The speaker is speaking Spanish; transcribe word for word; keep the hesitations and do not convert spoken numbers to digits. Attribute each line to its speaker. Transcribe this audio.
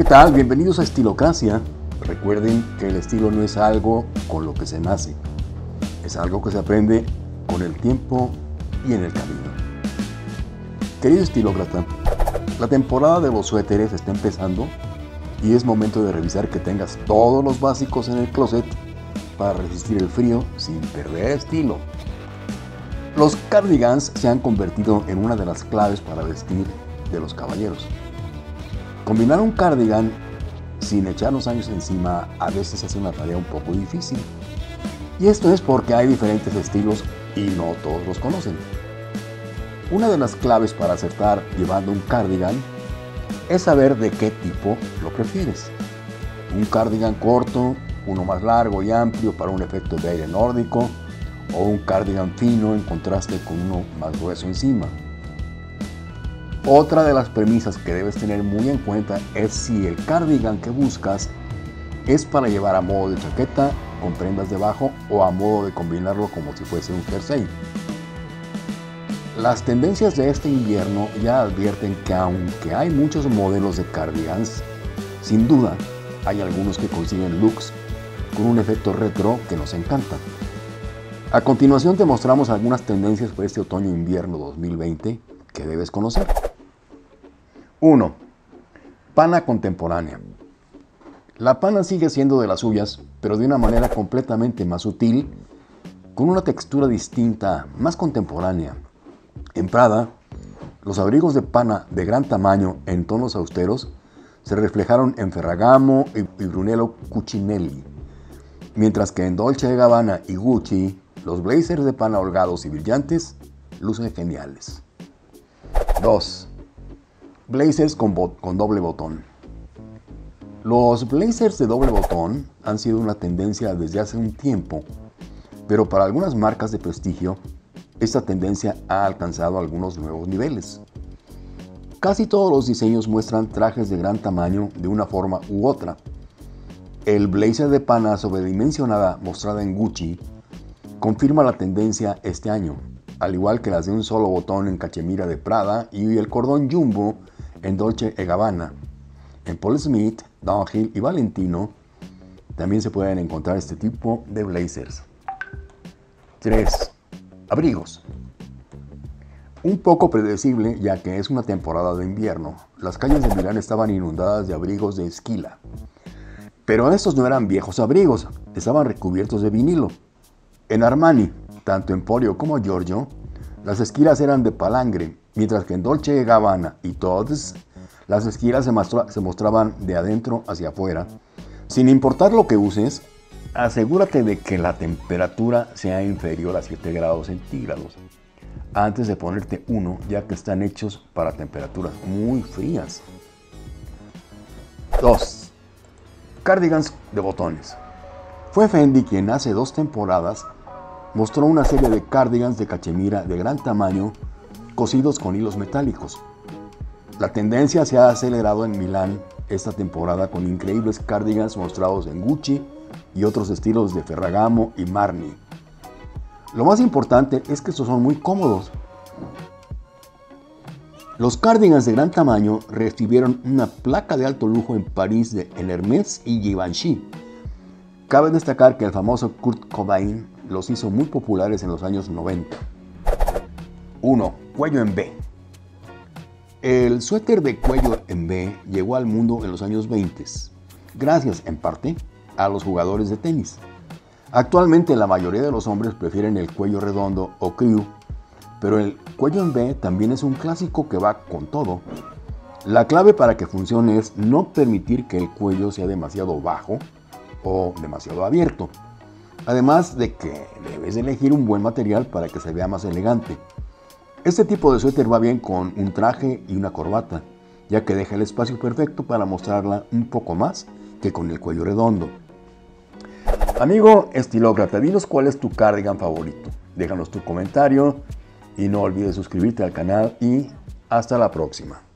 Speaker 1: ¿Qué tal? Bienvenidos a Estilocracia. Recuerden que el estilo no es algo con lo que se nace, es algo que se aprende con el tiempo y en el camino. Querido estilócrata, la temporada de los suéteres está empezando y es momento de revisar que tengas todos los básicos en el closet para resistir el frío sin perder estilo. Los cardigans se han convertido en una de las claves para vestir de los caballeros. Combinar un cardigan sin echar los años encima a veces es una tarea un poco difícil. Y esto es porque hay diferentes estilos y no todos los conocen. Una de las claves para acertar llevando un cardigan es saber de qué tipo lo prefieres. Un cardigan corto, uno más largo y amplio para un efecto de aire nórdico, o un cardigan fino en contraste con uno más grueso encima. Otra de las premisas que debes tener muy en cuenta es si el cardigan que buscas es para llevar a modo de chaqueta con prendas debajo o a modo de combinarlo como si fuese un jersey. Las tendencias de este invierno ya advierten que aunque hay muchos modelos de cardigans, sin duda hay algunos que consiguen looks con un efecto retro que nos encanta. A continuación te mostramos algunas tendencias para este otoño-invierno dos mil veinte que debes conocer. uno. Pana contemporánea. La pana sigue siendo de las suyas, pero de una manera completamente más sutil, con una textura distinta, más contemporánea. En Prada, los abrigos de pana de gran tamaño en tonos austeros se reflejaron en Ferragamo y Brunello Cucinelli, mientras que en Dolce and Gabbana y Gucci, los blazers de pana holgados y brillantes lucen geniales. dos. Blazers con, con doble botón. Los blazers de doble botón han sido una tendencia desde hace un tiempo, pero para algunas marcas de prestigio, esta tendencia ha alcanzado algunos nuevos niveles. Casi todos los diseños muestran trajes de gran tamaño de una forma u otra. El blazer de pana sobredimensionada mostrada en Gucci confirma la tendencia este año, al igual que las de un solo botón en cachemira de Prada y el cordón jumbo en Dolce and Gabbana. En Paul Smith, Dunhill y Valentino también se pueden encontrar este tipo de blazers. tres. Abrigos. Un poco predecible, ya que es una temporada de invierno. Las calles de Milán estaban inundadas de abrigos de esquila. Pero estos no eran viejos abrigos, estaban recubiertos de vinilo. En Armani, tanto Emporio como Giorgio, las esquilas eran de palangre, mientras que en Dolce and Gabbana y Tod's, las esquilas se, mostra, se mostraban de adentro hacia afuera. Sin importar lo que uses, asegúrate de que la temperatura sea inferior a siete grados centígrados antes de ponerte uno, ya que están hechos para temperaturas muy frías. dos. Cardigans de botones. Fue Fendi quien hace dos temporadas mostró una serie de cardigans de cachemira de gran tamaño cosidos con hilos metálicos. La tendencia se ha acelerado en Milán esta temporada con increíbles cardigans mostrados en Gucci y otros estilos de Ferragamo y Marni. Lo más importante es que estos son muy cómodos. Los cardigans de gran tamaño recibieron una placa de alto lujo en París de en Hermès y Givenchy. Cabe destacar que el famoso Kurt Cobain los hizo muy populares en los años noventa. uno. Cuello en V. El suéter de cuello en V llegó al mundo en los años veinte, gracias en parte a los jugadores de tenis. Actualmente la mayoría de los hombres prefieren el cuello redondo o crew, pero el cuello en V también es un clásico que va con todo. La clave para que funcione es no permitir que el cuello sea demasiado bajo o demasiado abierto. Además de que debes elegir un buen material para que se vea más elegante. Este tipo de suéter va bien con un traje y una corbata, ya que deja el espacio perfecto para mostrarla un poco más que con el cuello redondo. Amigo estilócrata, dinos cuál es tu cardigan favorito. Déjanos tu comentario y no olvides suscribirte al canal y hasta la próxima.